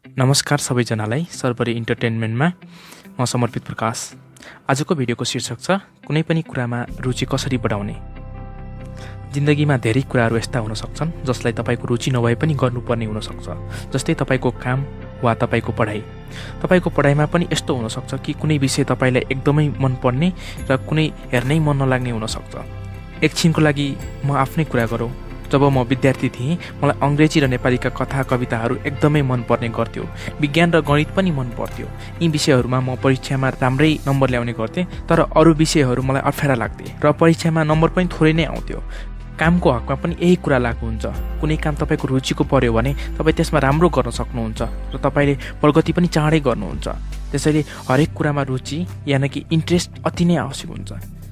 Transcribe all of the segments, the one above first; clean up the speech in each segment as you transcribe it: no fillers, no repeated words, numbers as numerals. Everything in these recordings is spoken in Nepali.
नमस्कार सबैजनालाई सर्बरी इन्टरटेनमेन्टमा म समर्पित प्रकाश। आजको भिडियोको शीर्षक छ कुनै पनि कुरामा रुचि कसरी बढाउने। जिन्दगीमा धेरै कुराहरू यस्ता हुन सक्छन् जसलाई तपाईको रुचि नभए पनि गर्नुपर्ने हुन सक्छ। जस्तै तपाईको काम वा तपाईको पढाइ। तपाईको पढाइमा पनि यस्तो हुन सक्छ कि कुनै विषय तपाईलाई एकदमै मन पर्ने र कुनै हेर्नै मन नलाग्ने हुन सक्छ। एकछिनको लागि म आफ्नै कुरा गरौँ। जब म विद्यार्थी थिएँ मलाई अंग्रेजी र नेपालीका कथा कविताहरू एकदमै मन पर्ने गर्थ्यो। विज्ञान र गणित पनि मन पर्थ्यो। यी विषयहरूमा म परीक्षामा राम्रै नम्बर ल्याउने गर्थेँ, तर अरू विषयहरू मलाई अप्ठ्यारा लाग्थे र परीक्षामा नम्बर पनि थोरै नै आउँथ्यो। कामको हकमा पनि यही कुरा लागू हुन्छ। कुनै काम तपाईको रुचिको पर्यो भने तपाईँ त्यसमा राम्रो गर्न सक्नुहुन्छ र तपाईले प्रगति पनि चाँडै गर्नुहुन्छ। त्यसैले हरेक कुरामा रुचि यानि कि इन्ट्रेस्ट अति नै आवश्यक हुन्छ।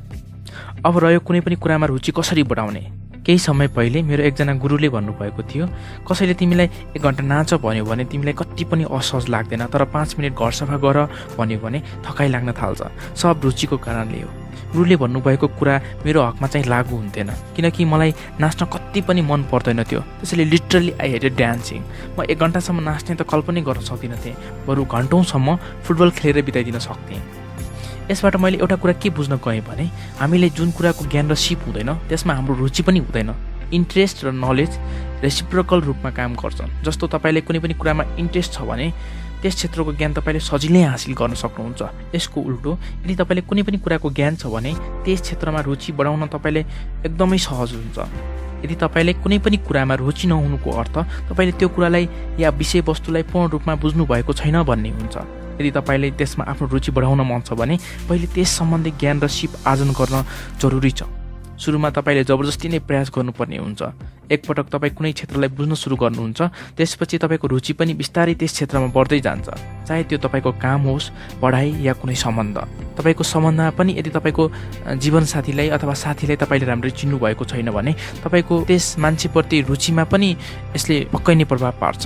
अब रह्यो कुनै पनि कुरामा रुचि कसरी बढाउने। केही समय पहिले मेरो एकजना गुरुले भन्नुभएको थियो, कसैले तिमीलाई 1 घण्टा नाच भन्यो भने तिमीलाई कति पनि असहज लाग्दैन, तर 5 मिनट घर सफा गर भन्यो भने थकाइ लाग्न थाल्छ। सब रुचिको कारणले हो। गुरुले भन्नुभएको कुरा मेरो हकमा चाहिँ लागू हुन्थेन, किनकि मलाई नाच्न कति पनि मन पर्दैन थियो। त्यसैले लिटरली आई हेटेड डान्सिङ। म 1 घण्टासम्म नाच्ने त कल्पनै गर्न सक्दिनँ थिएँ, बरु घन्टौँसम्म फुटबल खेलेर बिताइदिन सक्थेँ। यसबाट मैले एउटा कुरा के बुझ्न गएँ भने हामीले जुन कुराको ज्ञान र सिप हुँदैन त्यसमा हाम्रो रुचि पनि हुँदैन। इन्ट्रेस्ट र नलेज रेसिप्रोकल रूपमा काम गर्छन्। जस्तो तपाईले कुनै पनि कुरामा इन्ट्रेस्ट छ भने त्यस क्षेत्रको ज्ञान तपाईले सजिलै हासिल गर्न सक्नुहुन्छ। यसको उल्टो यदि तपाईले कुनै पनि कुराको ज्ञान छ भने त्यस क्षेत्रमा रुचि बढाउन तपाईले एकदमै सहज हुन्छ। यदि तपाईले कुनै पनि कुरामा रुचि नहुनुको अर्थ तपाईले त्यो कुरालाई या विषयवस्तुलाई पूर्ण रूपमा बुझ्नु भएको छैन भन्ने हुन्छ। यदि तपाईले त्यसमा आफ्नो रुचि बढाउन मन छ भने पहिले त्यस सम्बन्धी ज्ञान र सिप आर्जन गर्न जरुरी छ। सुरुमा तपाईले जबरजस्ती नै प्रयास गर्नुपर्ने हुन्छ। एकपटक तपाई कुनै क्षेत्रलाई बुझ्न सुरु गर्नुहुन्छ, त्यसपछि तपाईको रुचि पनि बिस्तारै त्यस क्षेत्रमा बढ्दै जान्छ। चाहे त्यो तपाईको काम होस्, पढाइ या कुनै सम्बन्ध। तपाईको सम्बन्धमा पनि यदि तपाईको जीवनसाथीलाई अथवा साथीलाई तपाईले राम्ररी चिन्नु भएको छैन भने तपाईको त्यस मान्छेप्रति रुचिमा पनि यसले पक्कै नै प्रभाव पार्छ।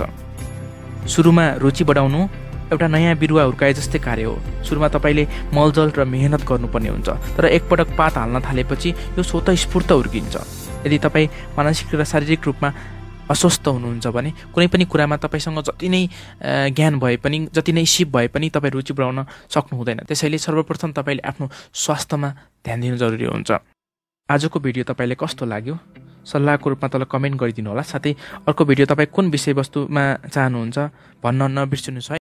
सुरुमा रुचि बढाउनु एउटा नयाँ बिरुवा हुर्काए जस्तै कार्य हो। सुरुमा तपाईले मलजल र मेहनत गर्नुपर्ने हुन्छ, तर एकपटक पात हाल्न थालेपछि यो स्वतः स्फूर्त हुर्किन्छ। यदि तपाईँ मानसिक र शारीरिक रूपमा अस्वस्थ हुनुहुन्छ भने कुनै पनि कुरामा तपाईसँग जति नै ज्ञान भए पनि, जति नै सिप भए पनि तपाईँ रुचि बढाउन सक्नु हुँदैन। त्यसैले सर्वप्रथम तपाईले आफ्नो स्वास्थ्यमा ध्यान दिनु जरुरी हुन्छ। आजको भिडियो तपाईलाई कस्तो लाग्यो सल्लाहको रूपमा तल कमेन्ट गरिदिनु होला। साथै अर्को भिडियो तपाईँ कुन विषयवस्तुमा चाहनुहुन्छ भन्न नबिर्सनुहोस् है।